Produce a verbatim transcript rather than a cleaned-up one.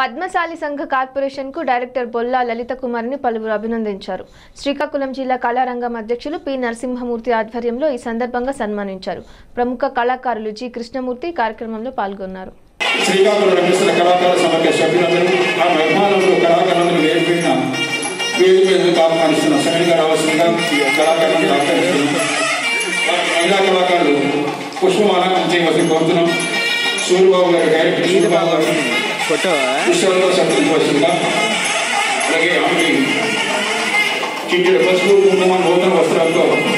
పద్మశాలి సంఘ కార్పొరేషన్ కు డైరెక్టర్ బొల్లా లలిత కుమార్ని పలువురు అభినందించారు. శ్రీకాకుళం జిల్లా కళారంగం అధ్యక్షులు పి నరసింహమూర్తి ఆధ్వర్యంలో ఈ సందర్భంగా సన్మానించారు. ప్రముఖ కళాకారులు జి కృష్ణమూర్తి కార్యక్రమంలో పాల్గొన్నారు. శ్రీకాకుళం రమిస్తున్న కళాకారుల సమాఖ్య సభ్యులందరూ ఆ మహిళలు కళాకారులను వేరుపడిన వేరు వేరు ఆహ్వానిస్తున్న సమయంగా రావాల్సిందిగా కళాకారులను ఆహ్వానిస్తున్నాం. మహిళా కళాకారులు పుష్పమాల చేయవలసి కోరుతున్నాం. సూర్యబాబు గారు డైరెక్టర్ సూర్యబాబు గారు విశ్వంలో సత్కరించవలసిందిగా, అలాగే ఆమెకి చిట్టెడు పసుపు కుంకుమ నూతన వస్త్రాలతో